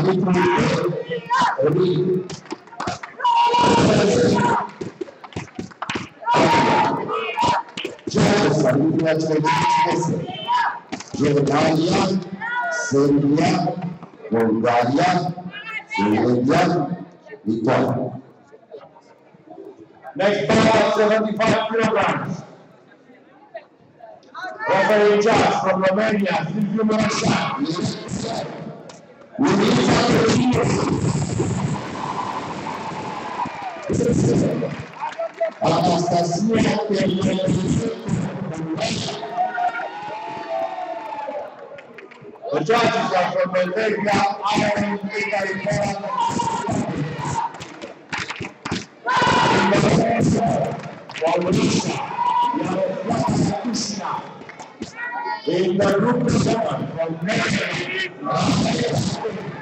Jordania, Serbia, Bulgaria, Slovenia, Lithuania. Next bout, 75 kilograms. Referee judge from Romania, Silviu Mureșan. Anastasia The judges are from Bulgaria, Ireland, Italy, Poland, in the group 7 from Mexico.